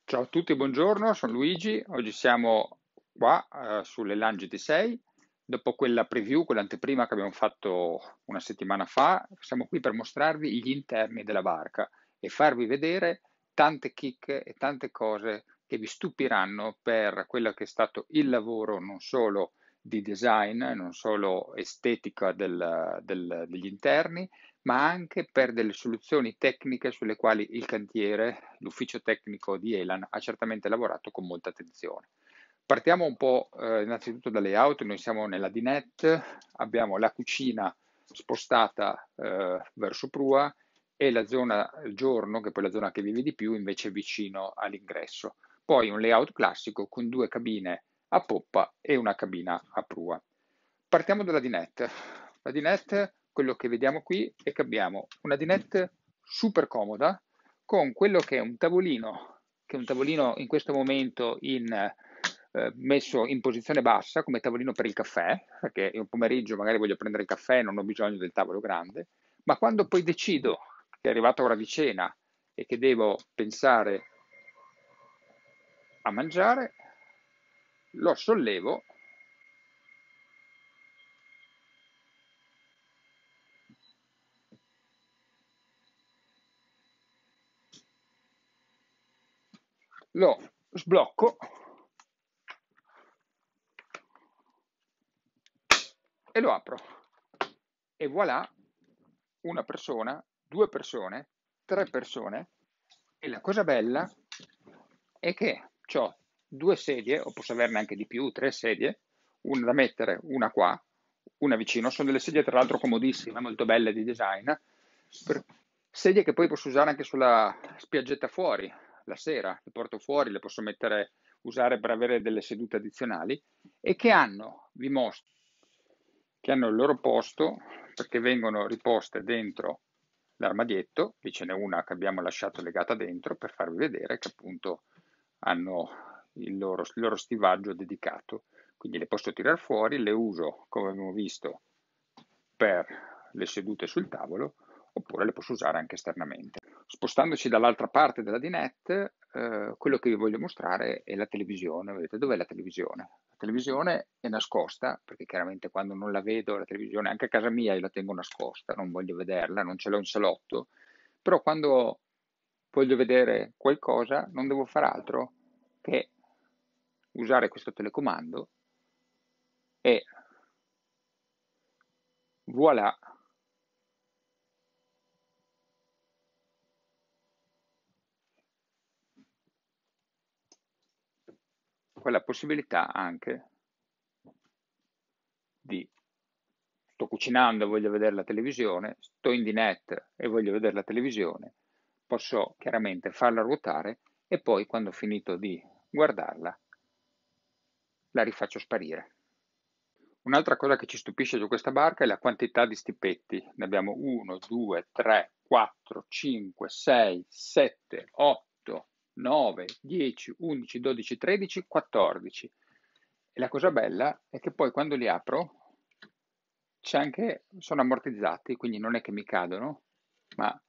Ciao a tutti, buongiorno, sono Luigi. Oggi siamo qua sulle Lange T6. Dopo quella preview, quell'anteprima che abbiamo fatto una settimana fa, siamo qui per mostrarvi gli interni della barca e farvi vedere tante chicche e tante cose che vi stupiranno per quello che è stato il lavoro non solo di design, non solo estetica degli interni, ma anche per delle soluzioni tecniche sulle quali il cantiere, l'ufficio tecnico di Elan ha certamente lavorato con molta attenzione. Partiamo un po' innanzitutto dalle auto, noi siamo nella dinette, abbiamo la cucina spostata verso prua e la zona giorno, che è poi la zona che vive di più, invece vicino all'ingresso. Poi un layout classico con due cabine a poppa e una cabina a prua. Partiamo dalla dinette. La dinette, quello che vediamo qui è che abbiamo una dinette super comoda con quello che è un tavolino in questo momento messo in posizione bassa come tavolino per il caffè, perché un pomeriggio magari voglio prendere il caffè e non ho bisogno del tavolo grande, ma quando poi decido che è arrivata ora di cena e che devo pensare a mangiare, lo sollevo, lo sblocco e lo apro. E voilà, una persona, due persone, tre persone. E la cosa bella è che ho due sedie, o posso averne anche di più, tre sedie, una da mettere, una qua, una vicino. Sono delle sedie tra l'altro comodissime, molto belle di design. Sedie che poi posso usare anche sulla spiaggetta fuori, la sera. Le porto fuori, le posso mettere, usare per avere delle sedute addizionali e che hanno, vi mostro, che hanno il loro posto perché vengono riposte dentro l'armadietto, lì ce n'è una che abbiamo lasciato legata dentro per farvi vedere che appunto hanno il loro stivaggio dedicato, quindi le posso tirare fuori, le uso come abbiamo visto per le sedute sul tavolo oppure le posso usare anche esternamente. Spostandoci dall'altra parte della dinette, quello che vi voglio mostrare è la televisione. Vedete dov'è la televisione? La televisione è nascosta, perché chiaramente quando non la vedo, la televisione, anche a casa mia io la tengo nascosta, non voglio vederla, non ce l'ho in salotto, però quando voglio vedere qualcosa non devo fare altro che usare questo telecomando e voilà, quella possibilità anche di sto cucinando e voglio vedere la televisione, sto in dinette e voglio vedere la televisione, posso chiaramente farla ruotare e poi quando ho finito di guardarla la rifaccio sparire. Un'altra cosa che ci stupisce su questa barca è la quantità di stipetti. Ne abbiamo 1, 2, 3, 4, 5, 6, 7, 8, 9, 10, 11, 12, 13, 14. E la cosa bella è che poi quando li apro c'è anche, sono ammortizzati, quindi non è che mi cadono, ma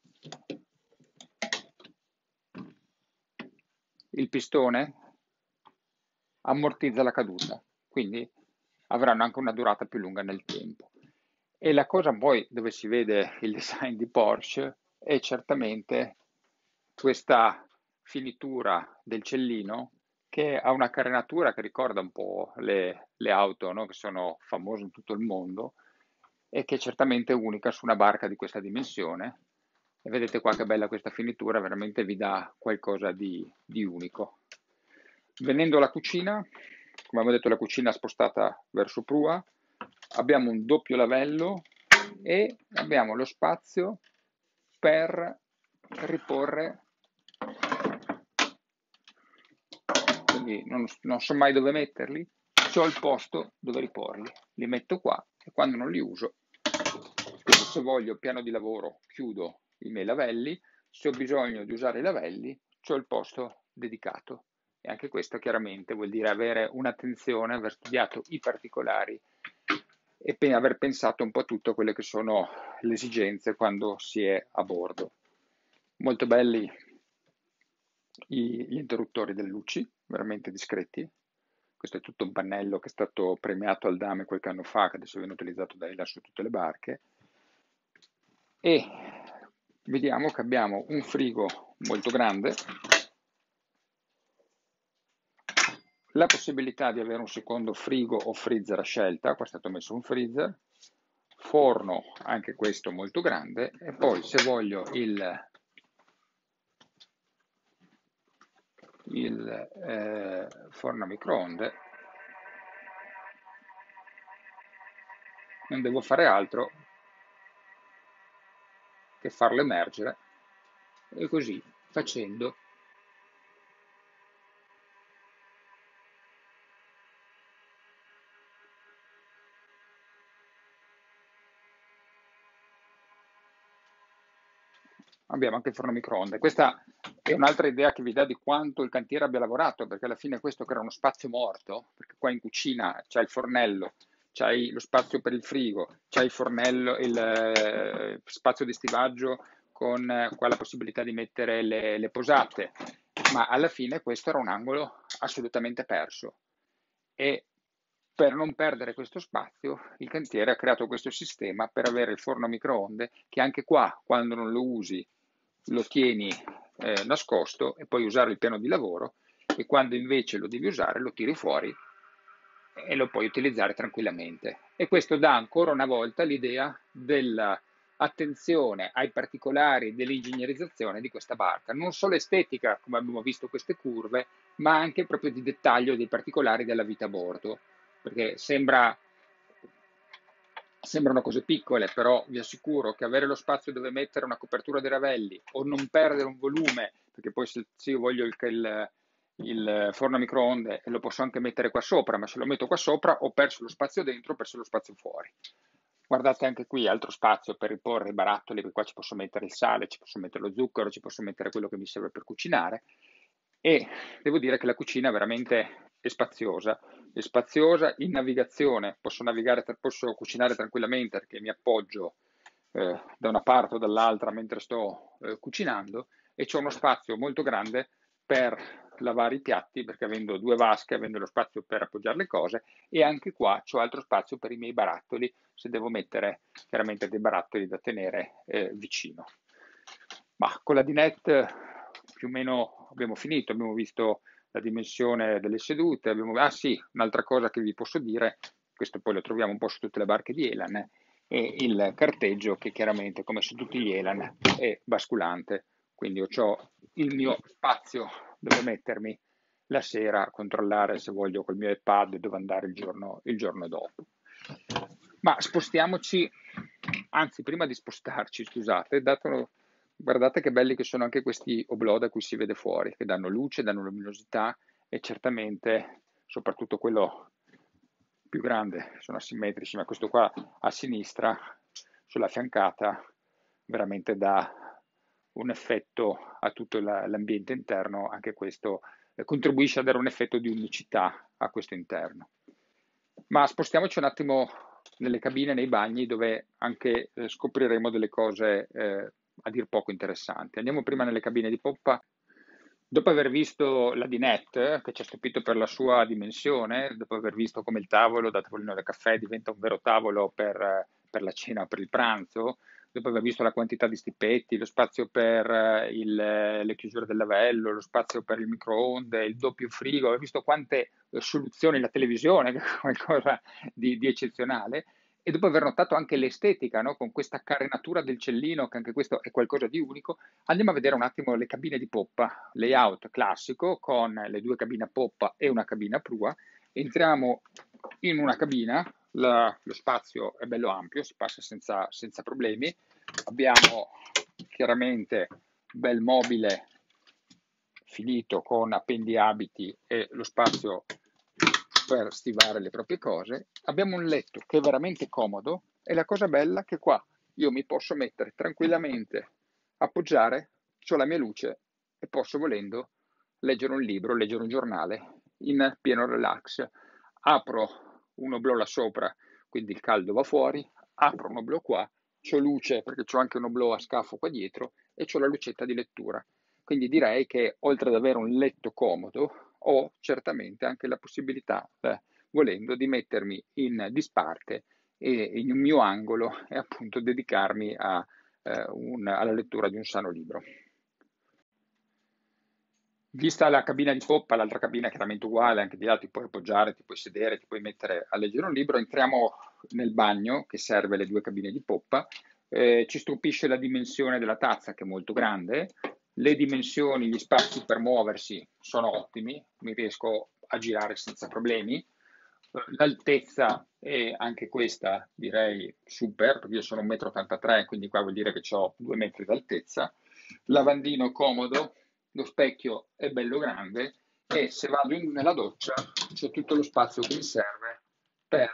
il pistone ammortizza la caduta, quindi avranno anche una durata più lunga nel tempo. E la cosa poi dove si vede il design di Porsche è certamente questa finitura del cellino che ha una carenatura che ricorda un po' le auto, no? Che sono famose in tutto il mondo e che è certamente unica su una barca di questa dimensione. E vedete qua che bella questa finitura, veramente vi dà qualcosa di unico. Venendo alla cucina, come abbiamo detto la cucina spostata verso prua, abbiamo un doppio lavello e abbiamo lo spazio per riporre, quindi non so mai dove metterli, ho il posto dove riporli, li metto qua e quando non li uso, quindi se voglio piano di lavoro chiudo i miei lavelli, se ho bisogno di usare i lavelli ho il posto dedicato. E anche questo chiaramente vuol dire avere un'attenzione, aver studiato i particolari e aver pensato un po' a tutto quelle che sono le esigenze quando si è a bordo. Molto belli gli interruttori delle luci, veramente discreti. Questo è tutto un pannello che è stato premiato al Dame qualche anno fa, che adesso viene utilizzato da Hela su tutte le barche. E vediamo che abbiamo un frigo molto grande, la possibilità di avere un secondo frigo o freezer a scelta, qua è stato messo un freezer, forno, anche questo molto grande, e poi se voglio il forno a microonde, non devo fare altro che farlo emergere e così facendo abbiamo anche il forno a microonde. Questa è un'altra idea che vi dà di quanto il cantiere abbia lavorato, perché alla fine questo che era uno spazio morto, perché qua in cucina c'è il fornello, c'hai lo spazio per il frigo, c'hai il fornello, il spazio di stivaggio con qua la possibilità di mettere le posate, ma alla fine questo era un angolo assolutamente perso. E per non perdere questo spazio, il cantiere ha creato questo sistema per avere il forno a microonde che anche qua, quando non lo usi, lo tieni nascosto e puoi usare il piano di lavoro e quando invece lo devi usare lo tiri fuori e lo puoi utilizzare tranquillamente. E questo dà ancora una volta l'idea dell'attenzione ai particolari dell'ingegnerizzazione di questa barca, non solo estetica, come abbiamo visto queste curve, ma anche proprio di dettaglio dei particolari della vita a bordo, perché sembrano cose piccole, però vi assicuro che avere lo spazio dove mettere una copertura dei ravelli o non perdere un volume, perché poi se io voglio il forno a microonde lo posso anche mettere qua sopra, ma se lo metto qua sopra ho perso lo spazio dentro, ho perso lo spazio fuori. Guardate anche qui, altro spazio per riporre i barattoli, perché qua ci posso mettere il sale, ci posso mettere lo zucchero, ci posso mettere quello che mi serve per cucinare. E devo dire che la cucina veramente è spaziosa in navigazione, posso navigare, posso cucinare tranquillamente perché mi appoggio da una parte o dall'altra mentre sto cucinando e c'è uno spazio molto grande per lavare i piatti perché avendo due vasche, avendo lo spazio per appoggiare le cose e anche qua c'ho altro spazio per i miei barattoli se devo mettere chiaramente dei barattoli da tenere vicino. Ma con la dinette più o meno abbiamo finito, abbiamo visto la dimensione delle sedute, ah sì, un'altra cosa che vi posso dire, questo poi lo troviamo un po' su tutte le barche di Elan, è il carteggio che chiaramente come su tutti gli Elan è basculante, quindi io ho il mio spazio dove mettermi la sera a controllare se voglio col mio iPad dove andare il giorno dopo. Ma spostiamoci, anzi prima di spostarci, scusate, guardate che belli che sono anche questi oblò da cui si vede fuori, che danno luce, danno luminosità e certamente, soprattutto quello più grande, sono asimmetrici, ma questo qua a sinistra, sulla fiancata, veramente dà un effetto a tutto l'ambiente interno, anche questo contribuisce a dare un effetto di unicità a questo interno. Ma spostiamoci un attimo nelle cabine, nei bagni, dove anche scopriremo delle cose a dir poco interessanti. Andiamo prima nelle cabine di poppa. Dopo aver visto la dinette, che ci ha stupito per la sua dimensione, dopo aver visto come il tavolo da tavolino da caffè diventa un vero tavolo per la cena o per il pranzo, dopo aver visto la quantità di stippetti, lo spazio per le chiusure del lavello, lo spazio per il microonde, il doppio frigo, aver visto quante soluzioni la televisione, che è qualcosa di eccezionale, e dopo aver notato anche l'estetica, no? Con questa carenatura del cellino, che anche questo è qualcosa di unico, andiamo a vedere un attimo le cabine di poppa, layout classico con le due cabine a poppa e una cabina a prua. Entriamo in una cabina, lo spazio è bello ampio, si passa senza problemi. Abbiamo chiaramente un bel mobile finito con appendiabiti e lo spazio per stivare le proprie cose. Abbiamo un letto che è veramente comodo e la cosa bella è che qua io mi posso mettere tranquillamente, appoggiare, ho la mia luce e posso volendo leggere un libro, leggere un giornale in pieno relax. Apro un oblò là sopra, quindi il caldo va fuori, apro un oblò qua, c'ho luce perché c'ho anche un oblò a scafo qua dietro e c'ho la lucetta di lettura. Quindi direi che oltre ad avere un letto comodo, ho certamente anche la possibilità, volendo, di mettermi in disparte e in un mio angolo e appunto dedicarmi alla lettura di un sano libro. Vista la cabina di poppa, l'altra cabina è chiaramente uguale, anche di là ti puoi appoggiare, ti puoi sedere, ti puoi mettere a leggere un libro. Entriamo nel bagno che serve le due cabine di poppa. Ci stupisce la dimensione della tazza che è molto grande, le dimensioni, gli spazi per muoversi sono ottimi, mi riesco a girare senza problemi. L'altezza è anche questa direi super, perché io sono 1,83 m, quindi qua vuol dire che ho 2 metri d'altezza. Lavandino comodo, lo specchio è bello grande e se vado nella doccia c'è tutto lo spazio che mi serve per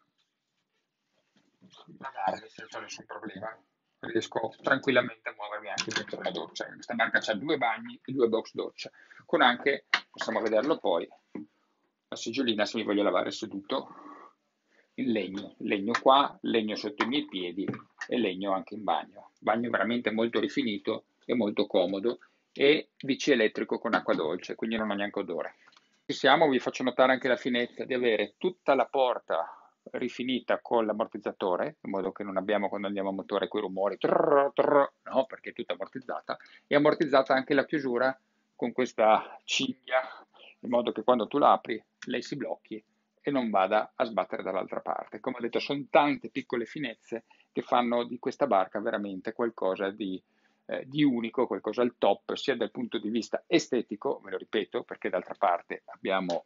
lavarmi senza nessun problema. Riesco tranquillamente a muovermi anche dentro la doccia. Questa barca ha 2 bagni e 2 box doccia, con anche, possiamo vederlo poi, la seggiolina se mi voglio lavare seduto in legno. Legno qua, legno sotto i miei piedi e legno anche in bagno. Bagno veramente molto rifinito e molto comodo e DC elettrico con acqua dolce, quindi non ho neanche odore. Ci siamo, vi faccio notare anche la finezza di avere tutta la porta rifinita con l'ammortizzatore, in modo che non abbiamo quando andiamo a motore quei rumori, no, perché è tutta ammortizzata, e ammortizzata anche la chiusura con questa cinghia, in modo che quando tu la apri lei si blocchi e non vada a sbattere dall'altra parte. Come ho detto, sono tante piccole finezze che fanno di questa barca veramente qualcosa di unico, qualcosa al top, sia dal punto di vista estetico, ve lo ripeto, perché d'altra parte abbiamo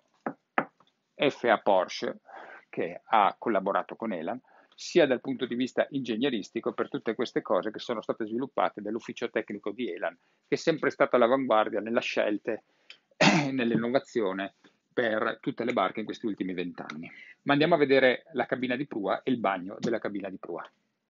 FA Porsche che ha collaborato con Elan, sia dal punto di vista ingegneristico per tutte queste cose che sono state sviluppate dall'ufficio tecnico di Elan, che è sempre stato all'avanguardia nella scelta e nell'innovazione per tutte le barche in questi ultimi 20 anni. Ma andiamo a vedere la cabina di prua e il bagno della cabina di prua.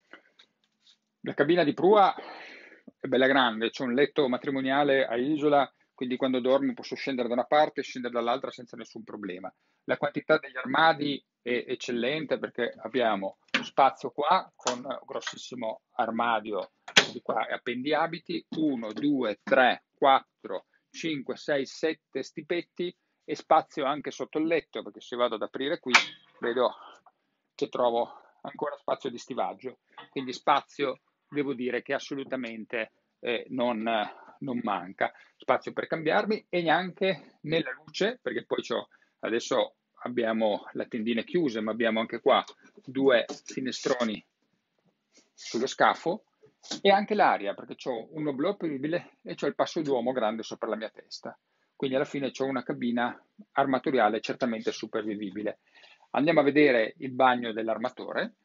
La cabina di prua è bella grande, c'è un letto matrimoniale a isola, quindi quando dormo posso scendere da una parte e scendere dall'altra senza nessun problema. La quantità degli armadi è eccellente perché abbiamo spazio qua con un grossissimo armadio di qua e appendiabiti, 1, 2, 3, 4, 5, 6, 7 stipetti e spazio anche sotto il letto, perché se vado ad aprire qui vedo che trovo ancora spazio di stivaggio, quindi spazio devo dire che assolutamente non manca spazio per cambiarmi e neanche nella luce, perché poi adesso abbiamo le tendine chiuse, ma abbiamo anche qua 2 finestroni sullo scafo e anche l'aria, perché ho un oblò apribile e ho il passo d'uomo grande sopra la mia testa. Quindi alla fine ho una cabina armatoriale certamente super vivibile. Andiamo a vedere il bagno dell'armatore.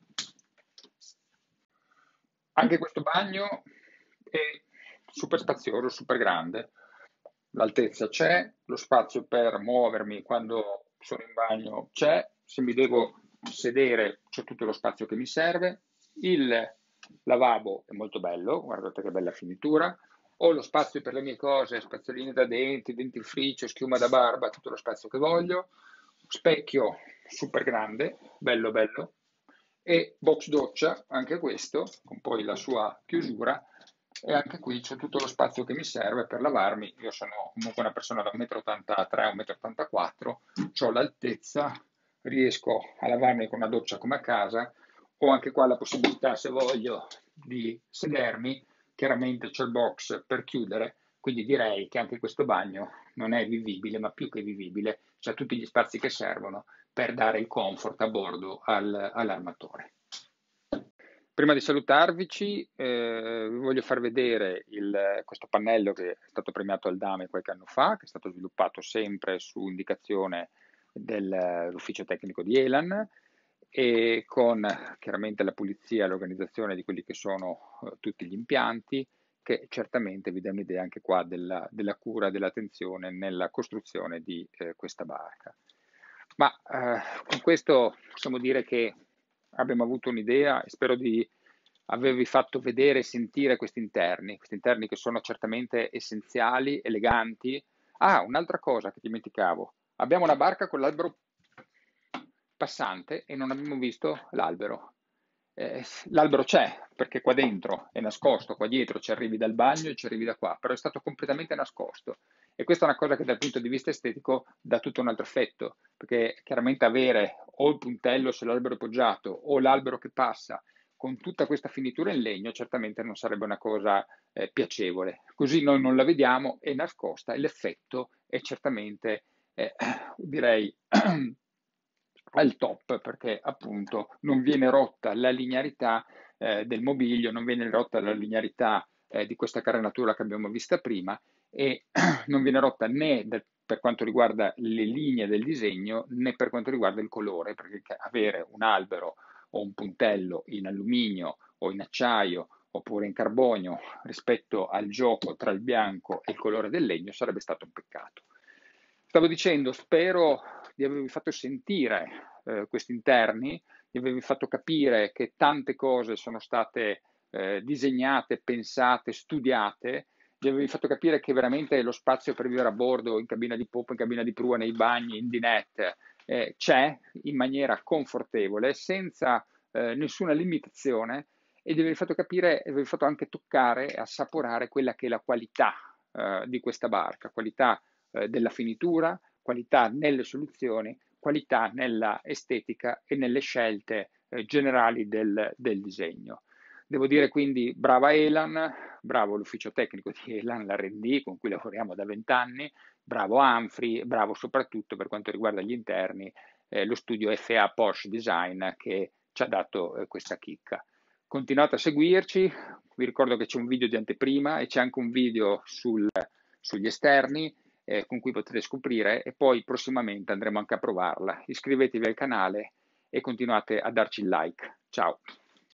Anche questo bagno è super spazioso, super grande. L'altezza c'è, lo spazio per muovermi quando sono in bagno c'è, se mi devo sedere c'è tutto lo spazio che mi serve. Il lavabo è molto bello, guardate che bella finitura. Ho lo spazio per le mie cose, spazzoline da denti, dentifricio, schiuma da barba, tutto lo spazio che voglio. Specchio super grande, bello bello, e box doccia, anche questo, con poi la sua chiusura, e anche qui c'è tutto lo spazio che mi serve per lavarmi. Io sono comunque una persona da 1,83 m, 1,84 m, ho l'altezza, riesco a lavarmi con una doccia come a casa, ho anche qua la possibilità, se voglio, di sedermi, chiaramente c'è il box per chiudere, quindi direi che anche questo bagno non è vivibile, ma più che vivibile, c'ha tutti gli spazi che servono per dare il comfort a bordo all'armatore. Prima di salutarvici, vi voglio far vedere questo pannello che è stato premiato al Dame qualche anno fa, che è stato sviluppato sempre su indicazione dell'ufficio tecnico di Elan e con chiaramente la pulizia e l'organizzazione di quelli che sono tutti gli impianti, che certamente vi dà un'idea anche qua della cura e dell'attenzione nella costruzione di questa barca. Ma con questo possiamo dire che abbiamo avuto un'idea e spero di avervi fatto vedere e sentire questi interni che sono certamente essenziali, eleganti. Ah, un'altra cosa che dimenticavo, abbiamo una barca con l'albero passante e non abbiamo visto l'albero. l'albero c'è, perché qua dentro è nascosto, qua dietro ci arrivi dal bagno e ci arrivi da qua, però è stato completamente nascosto. E questa è una cosa che dal punto di vista estetico dà tutto un altro effetto, perché chiaramente avere o il puntello se l'albero è poggiato o l'albero che passa con tutta questa finitura in legno certamente non sarebbe una cosa piacevole. Così noi non la vediamo, è nascosta e l'effetto è certamente, direi, al top perché appunto non viene rotta la linearità del mobilio, non viene rotta la linearità di questa carenatura che abbiamo vista prima e non viene rotta né per quanto riguarda le linee del disegno né per quanto riguarda il colore, perché avere un albero o un puntello in alluminio o in acciaio oppure in carbonio rispetto al gioco tra il bianco e il colore del legno sarebbe stato un peccato. Stavo dicendo, spero di avervi fatto sentire questi interni, di avervi fatto capire che tante cose sono state disegnate, pensate, studiate, di avervi fatto capire che veramente lo spazio per vivere a bordo, in cabina di poppa, in cabina di prua, nei bagni, in dinette, c'è in maniera confortevole, senza nessuna limitazione e di avervi fatto capire, e avervi fatto anche toccare e assaporare quella che è la qualità di questa barca, qualità della finitura, qualità nelle soluzioni, qualità nella estetica e nelle scelte generali del disegno. Devo dire quindi brava Elan, bravo l'ufficio tecnico di Elan, l'R&D con cui lavoriamo da 20 anni, bravo Humphrey, bravo soprattutto per quanto riguarda gli interni, lo studio FA Porsche Design che ci ha dato questa chicca. Continuate a seguirci, vi ricordo che c'è un video di anteprima e c'è anche un video sugli esterni con cui potete scoprire e poi prossimamente andremo anche a provarla. Iscrivetevi al canale e continuate a darci il like. Ciao!